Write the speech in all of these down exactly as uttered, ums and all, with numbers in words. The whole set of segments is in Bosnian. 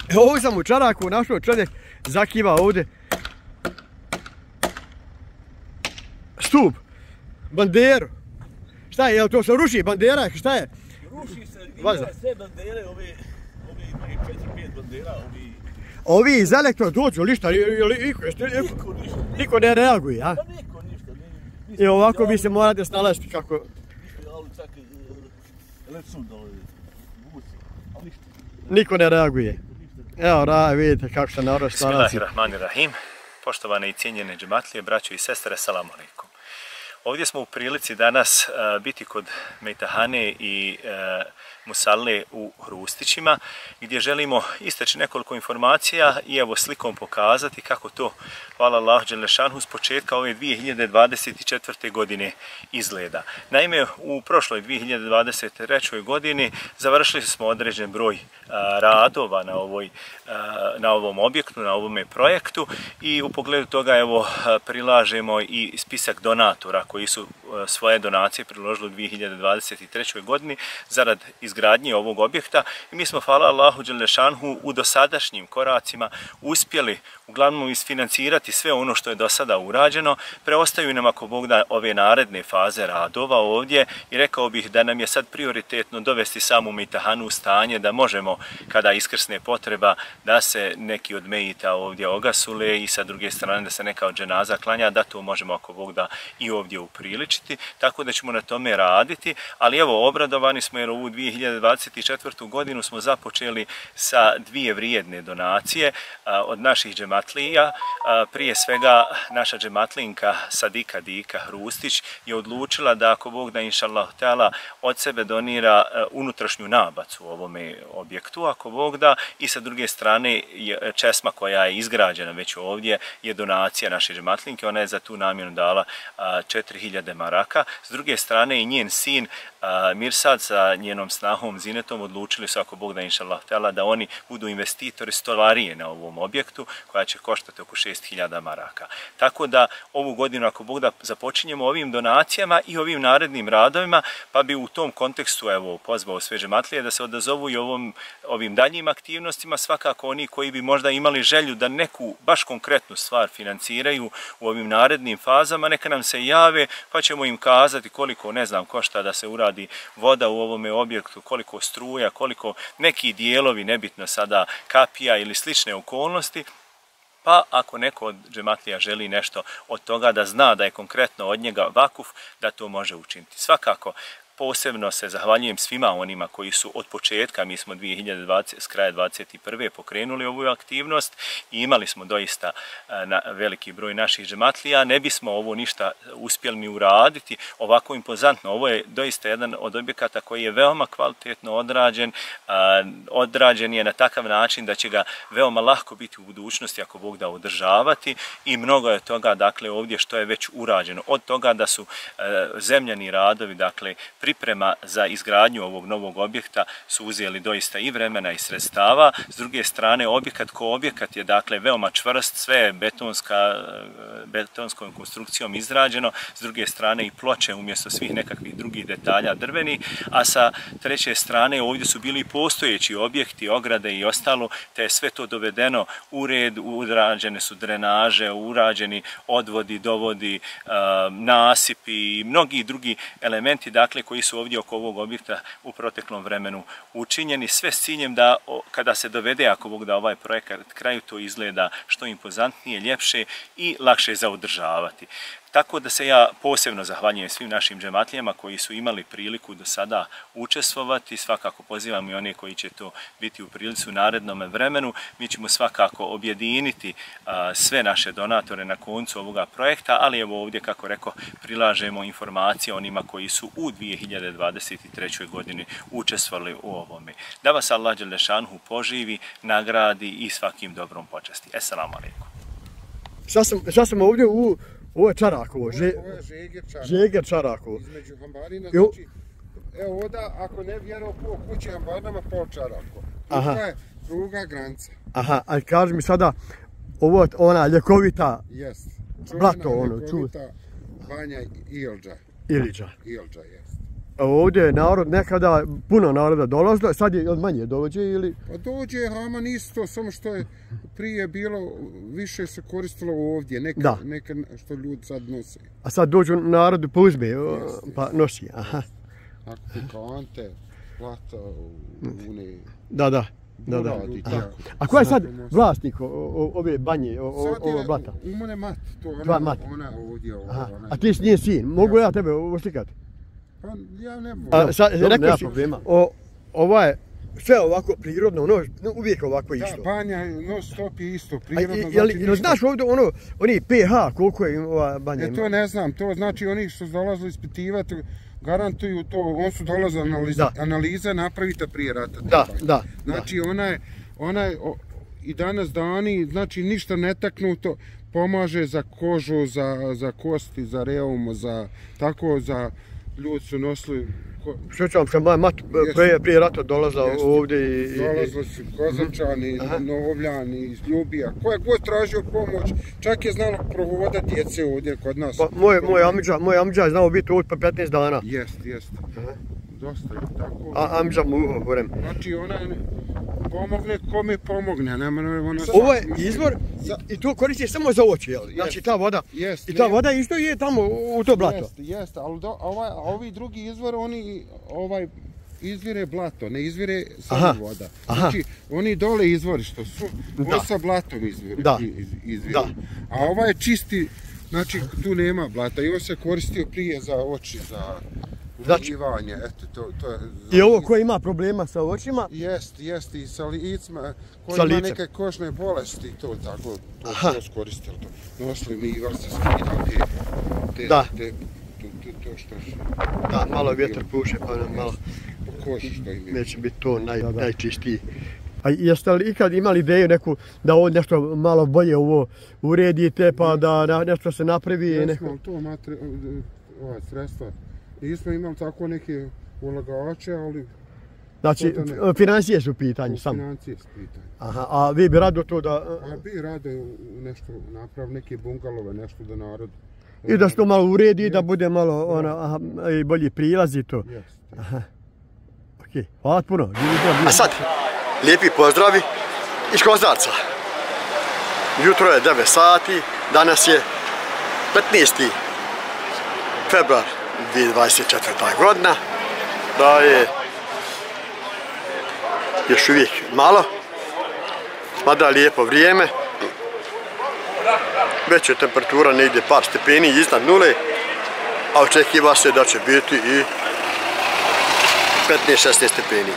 Ovo sam u čaraku našao, čovjek zakiva ovdje. Stup, banderu. Šta je, jel to se ruši bandera, šta je? Ruši se, ima sve bandere, ove, ove imaju četiri pet bandera, ovi... Ovi iz elektro dođu, lišta, niko, Niko ništa. niko ne reaguje, a? Pa niko ništa. I ovako vi se morate snalaziti kako... Ali čak lepsum dole, buci, ali ništa. Niko ne reaguje. Evo, ra, vidite kako se narod snalazi. Bismillahirrahmanirrahim. Poštovane i cijenjene džematlije, braćo i sestre, salamu alejkum. Ovdje smo u prilici danas uh, biti kod Mejtahane i uh, Musalle u Hrustićima, gdje želimo istaći nekoliko informacija i evo slikom pokazati kako to, hvala Allahu dželešanhu, s početka ove dvije hiljade dvadeset četvrte. godine izgleda. Naime, u prošloj dvije hiljade dvadeset trećoj. godini završili smo određen broj uh, radova na, ovoj, uh, na ovom objektu, na ovome projektu i u pogledu toga evo uh, prilažemo i spisak donatora koji su uh, svoje donacije priložili u dvije hiljade dvadeset trećoj. godini zarad izgradnje ovog objekta i mi smo, hvala Allahu dželešanhu, u dosadašnjim koracima uspjeli uglavnom isfinancirati sve ono što je do sada urađeno. Preostaju nam, ako Bog da, ove naredne faze radova ovdje i rekao bih da nam je sad prioritetno dovesti samu Mejtahanu u stanje da možemo, kada iskrsne potreba, da se neki od mejita ovdje ogasule i sa druge strane da se neka od dženaza klanja, da to možemo, ako Bog da, i ovdje upriličiti. Tako da ćemo na tome raditi, ali evo, obradovani smo jer ovu dvije hiljade dvadeset četvrtu. godinu smo započeli sa dvije vrijedne donacije a, od naših džematlija. A, prije svega naša džematlinka Sadika Dika Hrustić je odlučila da, ako Bog da, inšallah teala, od sebe donira a, unutrašnju nabacu u ovome objektu, ako Bog da, i sa druge strane je česma koja je izgrađena već ovdje je donacija naše džematlinke, ona je za tu namjenu dala a, četiri hiljade maraka. S druge strane i njen sin a, Mirsad sa njenom snahom Zinetom odlučili su, ako Bog da, inšallah teala, da oni budu investitori stolarije na ovom objektu koja će koštati oko šest hiljada maraka. Tako da ovu godinu, ako Bog da, započinjemo ovim donacijama i ovim narednim radovima, pa bi u tom kontekstu evo pozvao sve džematlije da se odazovu i ovom, ovim daljim aktivnostima, svakako oni koji bi možda imali želju da neku baš konkretnu stvar financiraju u ovim narednim fazama, neka nam se jave pa ćemo im kazati koliko, ne znam, košta da se uradi voda u ovome objektu, koliko struja, koliko neki dijelovi, nebitno sada kapija ili slične okolnosti. Pa ako neko od džematlija želi nešto od toga da zna da je konkretno od njega vakuf, da to može učiniti. Svakako, posebno se zahvaljujem svima onima koji su od početka, mi smo dvije hiljade dvadesete. s kraja dvadeset prve. pokrenuli ovu aktivnost i imali smo doista na veliki broj naših džematlija. Ne bismo ovo ništa uspjeli ni uraditi ovako impozantno. Ovo je doista jedan od objekata koji je veoma kvalitetno odrađen. Odrađen je na takav način da će ga veoma lako biti u budućnosti, ako Bog da, održavati i mnogo je toga, dakle, ovdje što je već urađeno. Od toga da su zemljani radovi, dakle, priprema za izgradnju ovog novog objekta su uzeli doista i vremena i sredstava. S druge strane, objekat ko objekat je, dakle, veoma čvrst, sve je betonska, betonskom konstrukcijom izrađeno. S druge strane i ploče umjesto svih nekakvih drugih detalja drveni, a sa treće strane ovdje su bili postojeći objekti, ograde i ostalo, te je sve to dovedeno u red, urađene su drenaže, urađeni odvodi, dovodi, nasipi i mnogi drugi elementi, dakle, koji su ovdje oko ovog objekta u proteklom vremenu učinjeni, sve s ciljem da kada se dovede, ako Bog da, ovaj projekat kraju, to izgleda što impozantnije, ljepše i lakše za održavati. Tako da se ja posebno zahvaljujem svim našim džematlijama koji su imali priliku do sada učestvovati. Svakako pozivam i one koji će to biti u prilici u narednom vremenu. Mi ćemo svakako objediniti a, sve naše donatore na koncu ovoga projekta, ali evo ovdje, kako rekao, prilažemo informacije onima koji su u dvije hiljade dvadeset trećoj. godini učestvovali u ovome. Da vas Allah dželešanhu poživi, nagradi i svakim dobrom počasti. Esselamu alejkum. Sad sam, sad sam ovdje u... Ovo je Čarakovo, Že... ovo je Žeger Čarakovo. Žeger Čarakovo. Između Hambarina, znači, evo ovdje, ako ne vjerao po kući Hambarinama, po Čarakovo. Aha. To je druga granica. Aha, ali kaži mi sada, ovo je ona ljekovita, jest. blato ono, čuo. Ljekovita Banja Ilđa. Ilđa. Ilđa, jest. ovdje je narod nekada, puno naroda dolazilo, sad je od manje dođe ili? Pa dođe, ama isto, samo što je prije bilo, više se koristilo ovdje, neka, neka što ljudi sad nose. A sad dođu narodu pa uzme, pa nosi, aha. Ako pikante, plata, une... Da, da. Da, da. A ko je sad vlasnik ove banje, ovo blata? Sad je u mene mat, to ona, ona ovdje. Ona, a ti nije sin, mogu ja tebe uslikati? Pa ja ne mogu. A sad, rekao si, ovo je sve ovako prirodno, ono uvijek ovako isto. Da, banja non stop je isto, prirodno. Jel znaš ovdje ono, oni pH, koliko je ova banja? E to ne znam, to znači oni što su dolazili ispitivati, garantuju to, on su dolaze analiza, analiza napravite prije rata. Da, da. Znači ona je, ona je i danas dani, znači ništa netaknuto, pomaže za kožu, za, za kosti, za reum, za tako, za ljudi su nosili... Sjećam se, moja mat prije, prije rata dolazila ovdje i... Dolazili su Kozačani, Novljani, iz Ljubija, ko je god tražio pomoć, čak je znalo provoda djece ovdje kod nas. Pa, moj, moj amidža, moj amidža je znao biti ovdje pa petnaest dana. Jest, jest. Dosta je tako. A amidža mu govorim. Znači ona pomogne kome pomogne. Nema, ona... Ovo je izvor i to koristi samo za oči, jel? Znači ta voda, i ta voda isto je tamo u to blato. Jest, jest, ali do, ovaj, ovi drugi izvor, oni ovaj izvire blato, ne izvire samo voda. Znači oni dole izvori što su, ovo sa blatom izvire. Da. Izvire. Da. A ovaj je čisti, znači tu nema blata i ovo se koristio prije za oči, za... Znači, eto, to, to je... I ovo ko ima problema sa očima? Jest, jest, i sa licima, ko ima neke kožne bolesti, to tako, to to skoristili. Nosili mi i vrste skida, te, te, da. te, to, to, to što su... Da, malo vjetar puše, pa nam malo... Po koži što im je. Neće biti to naj, najčistiji. A jeste li ikad imali ideju neku da ovo nešto malo bolje ovo uredite, pa da nešto se napravi? Jesmo, to materi... ova sredstva. Nismo imali tako neke ulagače, ali... Znači, financije su u pitanju samo? Financije su u pitanju. Aha, a vi bi rado to da... A bi rado nešto napravi, neke bungalove, nešto da narod... I da se to malo uredi, da bude malo ona, i bolji prilaz i to? Jeste. Aha. Okej, hvala puno. A sad, lijepi pozdravi iz Kozarca. Jutro je devet sati, danas je petnaesti februar dvije tisuće dvadeset četvrta. godina, da je još uvijek malo, mada lijepo vrijeme, već je temperatura negdje par stepeni iznad nule, a očekiva se da će biti i petnaest šesnaest stepeni.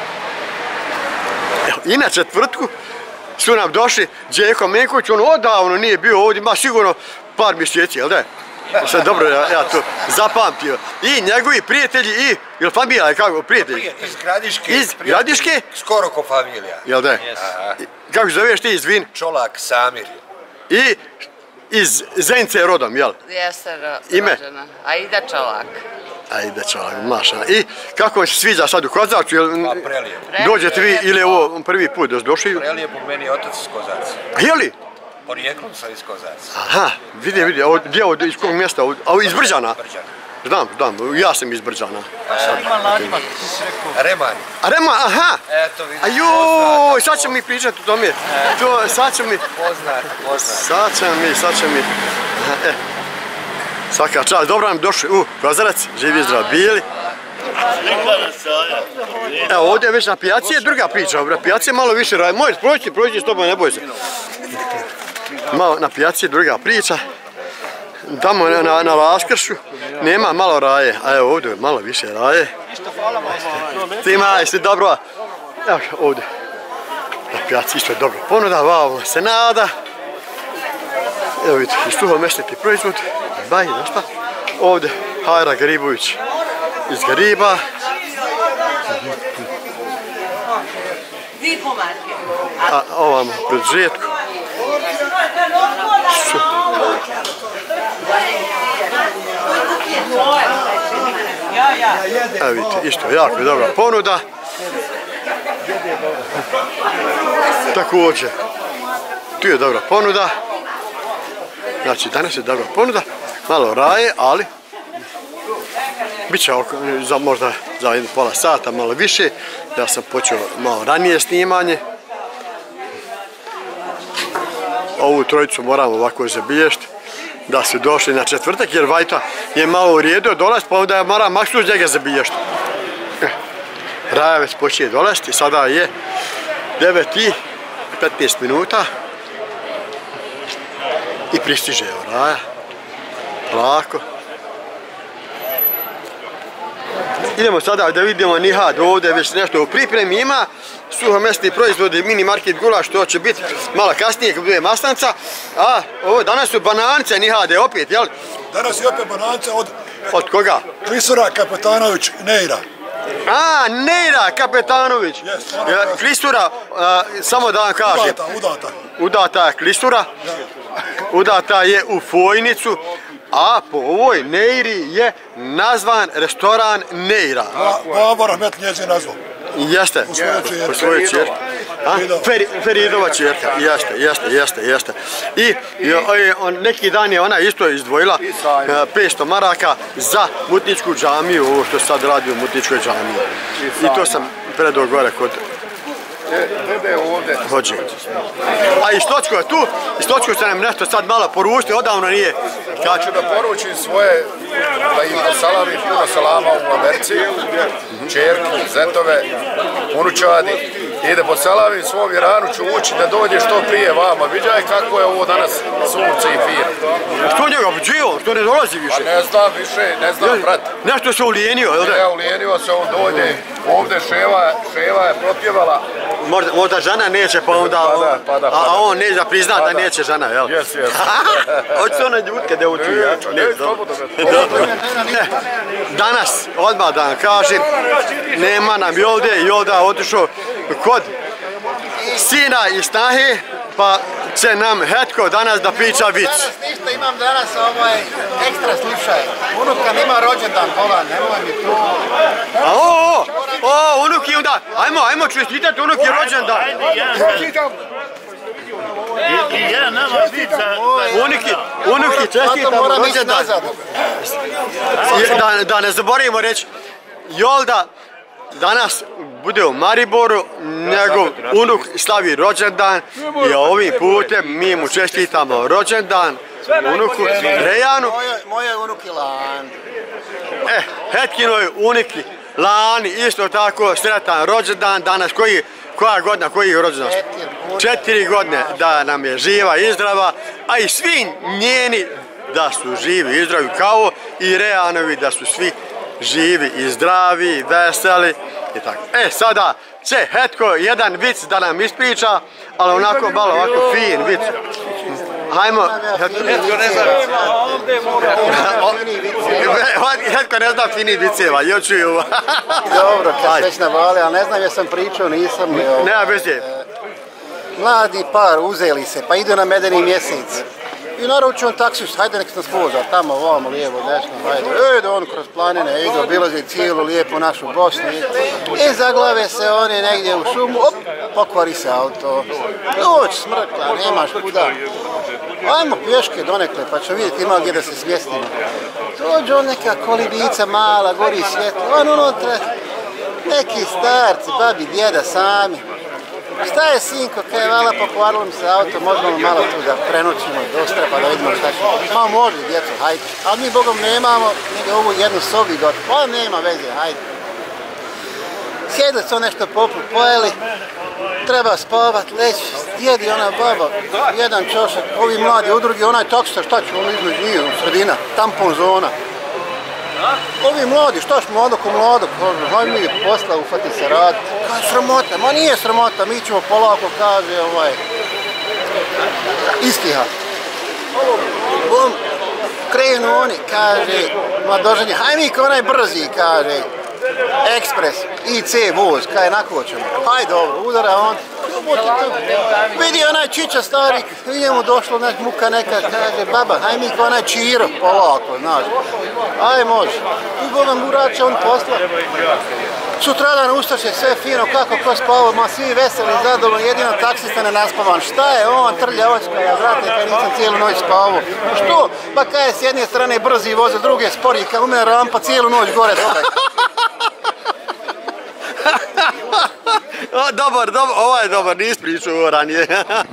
I na četvrtku su nam došli Đeko Menković, on odavno nije bio ovdje, ima sigurno par mjeseci, jel da? Sve dobro, ja, ja to zapamtio. I njegovi prijatelji i, jel familija je kako, prijatelji? Iz Gradiške. Iz Gradiške? Skoro ko familija. Jel da? Yes. Kako zoveš ti izvin? Čolak Samir. I iz Zenice rodom, jel? Jeste rođena. Aida Čolak. Aida Čolak, maša. I kako se sviđa sad u Kozarcu? Pa prelijepo. Dođete vi ili je ovo prvi put da ste došli? Prelijepo, meni je otac iz Kozarca. A je li? Porijeklom sam iz Kozarca. Aha, vidi, vidi, gdje je ovo, iz kojeg mjesta? A iz Brđana? Brđana. Znam, znam, ja sam iz Brđana. Reman Ladima, ti si rekao. Reman. A Reman, aha! Eto, vidiš. A joj, sad ćemo mi pričati o tome. To, sad ćemo mi... Poznat, poznat. Sad ćemo mi, sad ćemo mi... E, svaka čast, dobro nam došli u Kozarac, živi zdrav bili. Evo, ovdje je već na pijaci je druga priča, na pijaci je malo više raj. Možeš proći, proći s tobom, ne boj se. Malo na pijaci je druga priča. Tamo na, na Vaskršu nema malo raje, a evo ovdje malo više raje. Ti maj, si dobro. Evo ovdje. Na pijaci isto je dobro ponuda, vamo se nada. Evo vidite, iz tuho mesniti proizvod. Baj, znaš šta? Ovdje Hajra Garibović iz Gariba. A ovamo pred žetku. Evo vidite, isto jako je dobra ponuda. Također, tu je dobra ponuda. Znači, danas je dobra ponuda. Malo raje, ali Biće oko, za možda za jedno pola sata, malo više. Ja sam počeo malo ranije snimanje. Ovu trojicu moramo ovako zabilješti da su došli na četvrtak, jer Vajta je malo uredio dolaz, pa onda moram maksimum njega zabilješti. Raja već počeje dolaziti, sada je devet i petnaest minuta i pristiže Raja. Lako. Idemo sada da vidimo Nihad ovdje već nešto u pripremi ima. Suhomesni proizvodi, mini market gulaš, to će biti malo kasnije kad bude mastanca. A ovo danas su banance Nihade opet, jel? Danas je opet banance od... Od koga? Klisura Kapetanović Neira. A, Neira Kapetanović. Yes, Klisura, a, samo da vam kažem. Udata, udata. Udata je Klisura. Udata je u Fojnicu. A po ovoj Neiri je nazvan restoran Neira. Baba Rahmet njezin nazvao. Jeste, po svojoj čerke. Feridova čerka, jeste, jeste, jeste, jeste. I neki dan je ona isto izdvojila petsto maraka za Mutničku džamiju, ovo što sad radi u Mutničkoj džamiji. I to sam predao gore kod hođe. A i Stočko je tu, i Stočko će nam nešto sad malo poručiti, odavno nije. Ja ću da poručim svoje, da im salamim puno salama u Americi, čerki, zetove, unučadi, i da posalavim svom Iranu ću ući da dođe što prije vama. Viđaj kako je ovo danas sunce i fino. Što njega buđio, što ne dolazi više? Pa ne znam više, ne znam brat. Nešto se ulijenio, jel da? Ne, ulijenio se, on dođe. Ovdje Ševa, Ševa je propjevala. Možda, možda žena neće, pa onda... Pada, pada, pada. A on neće da prizna da neće žena, jel? Jes, jes. Hoće se ona ljutke da uči, ja? Ne, slobodno. Danas, odmah da vam kažem, nema nam Jolde, Jolda je otišao kod sina i snahe, pa će nam Hetko danas da priča vic. Danas ništa, imam danas ovaj ekstra slušaj. Unuka nima rođendan, pola, nemoj mi tu. A o, o, o, unuki onda, ajmo, ajmo čestitati unuki rođendan. I ja nama vica... Unuki, unuki čestitam rođendan. Da, da ne zaboravimo reći, Jolda danas bude u Mariboru, njegov unuk slavi rođendan i ovim putem mi mu čestitamo rođendan unuku Rejanu. Moje unuki Lani. E, Hetkinoj uniki Lani isto tako sretan rođendan danas, koji, koja godina, koji je rođendan? Četiri godine da nam je živa i zdrava, a i svi njeni da su živi i zdravi kao i Rejanovi da su svi živi i zdravi, veseli i tako. E, sada će Hetko jedan vic da nam ispriča, ali onako malo ovako fin vic. Hajmo, Hetko ne zna. Hetko ne zna fini viceva, još ću ju. Dobro, kad već navali, ali ne znam jesam pričao, nisam. Nema bez je. Mladi par uzeli se, pa idu na medeni mjesec. I naručio on taksist, hajde nek se nas voza, tamo, ovamo, lijevo, desno, hajde. Ide on kroz planine, ide, obilazi cijelu lijepu našu Bosnu. I zaglave se oni negdje u šumu, op, pokvari se auto. Noć smrkla, nemaš kuda. Ajmo pješke donekle, pa ćemo vidjeti ima gdje da se smjestimo. Dođe on neka kolibica mala, gori svjetlo, on unutra, neki starci, babi, djeda, sami. Šta je sinko, kaj je vala, pokvarilo mi se auto, možemo malo tu da prenoćimo dosta pa da vidimo šta će. Ma može djeco, hajde. Ali mi bogom nemamo, nego ovu jednu sobi gotovo, pa nema veze, hajde. Sjedli su nešto poput, pojeli, treba spavat, leći, sjedi ona baba, jedan čošak, ovi mladi udrugi, onaj taksista, šta će on između njih, sredina, tampon zona. Ovi mladi, šta ćemo mlado ko mlado, hajde mi posla ufati se rad. Kaj sramota, ma nije sramota, mi ćemo polako, kaže ovaj, istiha. Bum, krenu oni, kaže, mladoženje, hajde mi ko onaj brzi, kaže, ekspres, I C voz, kaj nako ćemo. Hajde dobro, udara on. Vidi onaj čiča starik, njemu došlo nek muka neka, kaže, baba, haj mi ko onaj Čiro, polako, znaš. Aj može. I Bogan Burača on posla. Sutradan ustaše sve fino, kako ko spavao, ma svi veseli, zadovoljni, jedino taksista ne naspavan. Šta je on, trlja očka, ja vrate, kaj nisam cijelu noć spavao. Što? Pa kaj je s jedne strane brzi voze, s druge spori, kaj ume rampa cijelu noć gore dole. Dobar, dobar, ovo je dobar, nis pričao ovo ranije.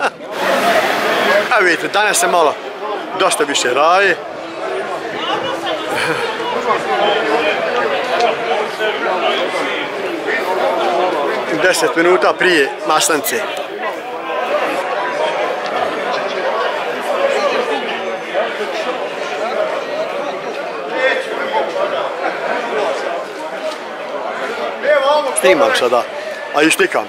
A vidite, danas se malo dosta više raje. Deset minuta prije Maslenice. Snimam sada, a i štikam.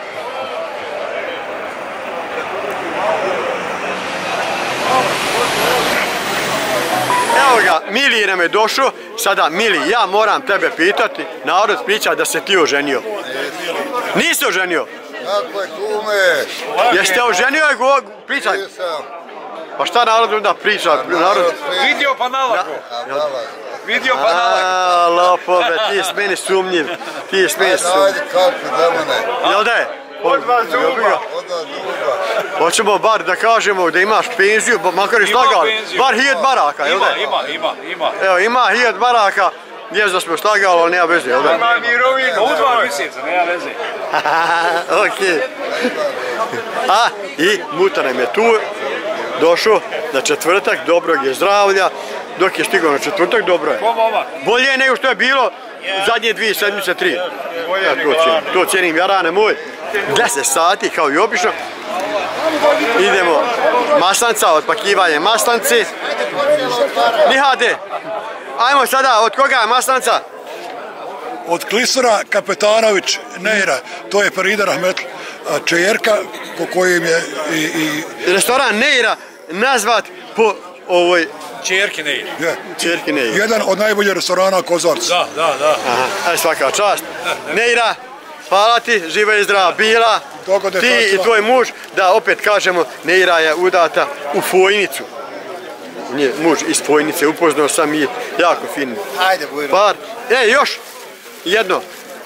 Evo ga, Mili nam je došao, sada Mili, ja moram tebe pitati, narod priča da se ti oženio. Nisi oženio? Kako je kume? Jeste oženio je go, pričaj. Pa šta narod onda priča? Narod... Vidio pa nalago. Vidio pa nalago. Aaaa, lopove, ti jesi meni sumnjiv. Ti jesi meni sumnjiv. Ajde, kako da mene? Jel da je? Od vas zuba. Od vas zuba. Hoćemo bar da kažemo da imaš penziju, makar i slagali. Bar hiljad maraka, jel da je? Ima, ima, ima. Evo, ima hiljad maraka. Jest da smo slagali, ali nema veze, jel da je? Ima mirovinu, u dva mjeseca, nema veze. Okej. A, i Muta nam je tu došao na četvrtak, dobrog je zdravlja. Dok je stigao na četvrtak, dobro je. Bolje je nego što je bilo zadnje dvije sedmice, tri. Ja to cijenim, to cijenim, jarane moj. deset sati, kao i obično. Idemo maslanca, otpakivanje maslanci. Nihade, ajmo sada, od koga je maslanca? Od Klisura Kapetanović Neira, to je Farida Rahmetli, čerka po kojem je i... i... Restoran Neira nazvat po ovoj... Čerki Neira. Je. Čerki Neira. Jedan od najboljih restorana Kozarca. Da, da, da. Aha, aj svaka čast. Neira, hvala ti, živa i zdrava bila. Ti i tvoj muž, da opet kažemo, Neira je udata u Fojnicu. Nije muž iz Fojnice, upoznao sam i jako fin par. E, još jedno.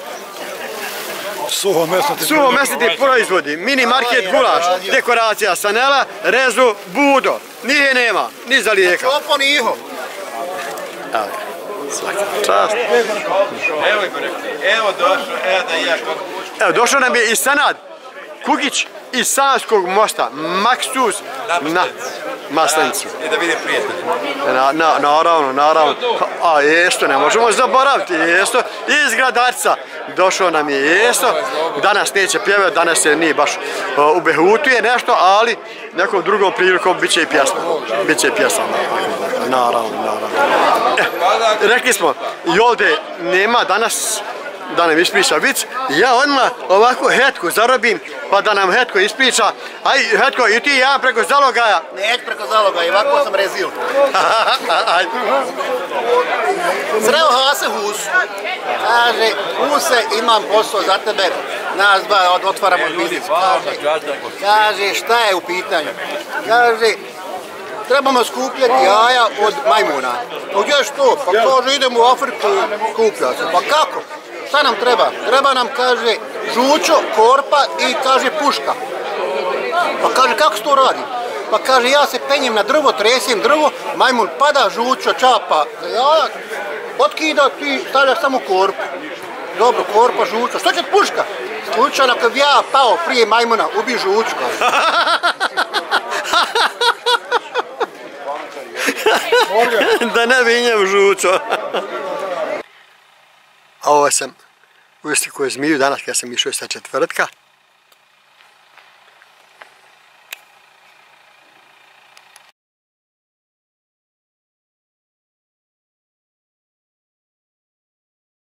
Suho mesnati. Suho mesnati proizvodi, mini market gulaš, dekoracija Sanela, rezu, budo. Nije nema, ni za lijeka. Opo ni iho. Evo, svaka čast. Evo došao, evo da ja... Evo, došao nam je i Sanad Kukić iz Sanskog mosta, Maksus na Maslenicu. I da vidim prijatelje. Na, na, naravno, naravno. A jesto, ne možemo zaboraviti, jesto. Iz Gradarca došao nam je jesto. Danas neće pjevati, danas se nije baš uh, ubehutuje nešto, ali nekom drugom prilikom bit će i pjesma. Biće i pjesma, naravno, naravno. E, rekli smo, Jolde nema danas da nam ispriča vic, ja odmah ovako Hetku zarobim, pa da nam Hetko ispriča. Aj, Hetko, i ti i ja preko zalogaja. Neć preko zalogaja, ovako sam rezil. Sreo Hase Husu. Kaže, Huse, imam posao za tebe. Nas dva otvaramo biznis. Kaže, kaže, šta je u pitanju? Kaže, trebamo skupljati jaja od majmuna. Pa gdje je što? Pa kaže, idemo u Afriku skupljati se. Pa kako? Šta nam treba? Treba nam, kaže, žučo, korpa i, kaže, puška. Pa kaže, kako se to radi? Pa kaže, ja se penjem na drvo, tresim drvo, majmun pada, žučo, čapa. Ja, otkida, ti stavljaš samo korpu. Dobro, korpa, žučo. Što će puška? Slučajno, ako bi ja pao prije majmuna, ubi žuču. Da ne vinjem žučo. A ovo sam ustiko je zmiju danas kad sam išao sa četvrtka.